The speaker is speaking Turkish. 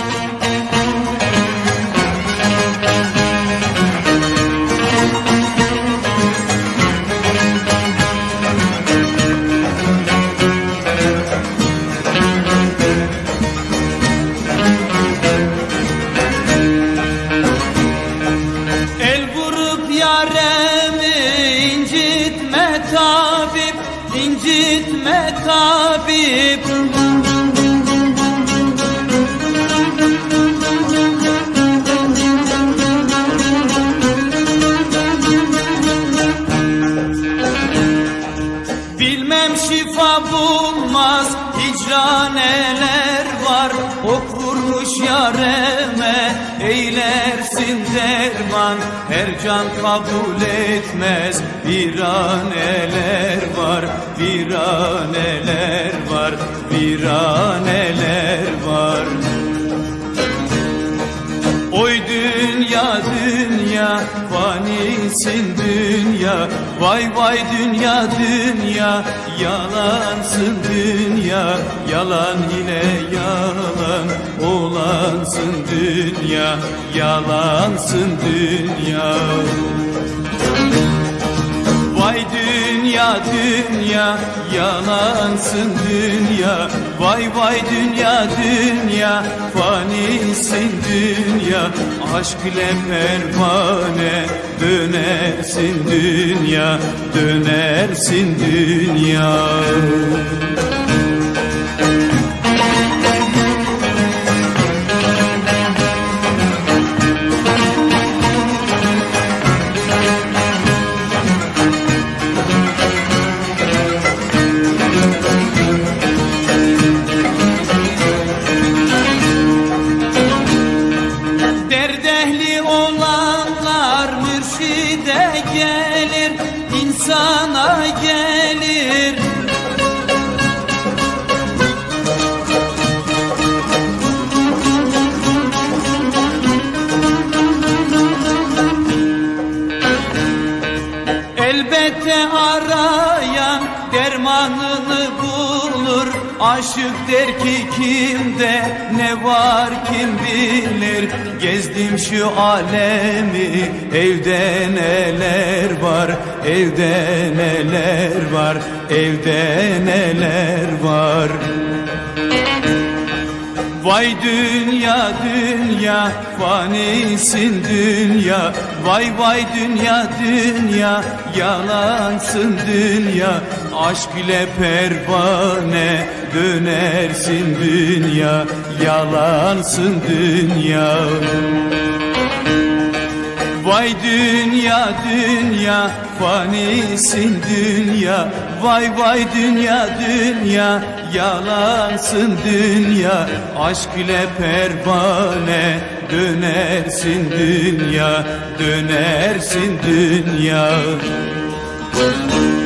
İncitme tabip, bilmem şifa bulmaz hicran neler var. Ok vurmuş yareme eylersin derman, her can kabul etmez viraneler var, viraneler var, viraneler var. Oy dünya dünya, fanisin dünya, vay vay dünya dünya, yalansın dünya, yalan ile yalan olansın dünya, yalansın dünya. Vay dünya dünya, yalansın dünya, vay vay dünya dünya, fanisin dünya, aşk ile pervane dönersin dünya, dönersin dünya. Derdehli olanlar mürşide gelir, insana gelir. Elbette arayan dermanını bulur. Aşık der ki kimde ne var kim bilir. Gezdim şu alemi, evde neler var, evde neler var, evde neler var. Vay dünya dünya, fanisin dünya, vay vay dünya dünya, yalansın dünya, aşk ile pervane dönersin dünya, yalansın dünya. Vay dünya dünya, fanisin dünya, vay vay dünya dünya, yalansın dünya, aşk ile pervane dönersin dünya, dönersin dünya.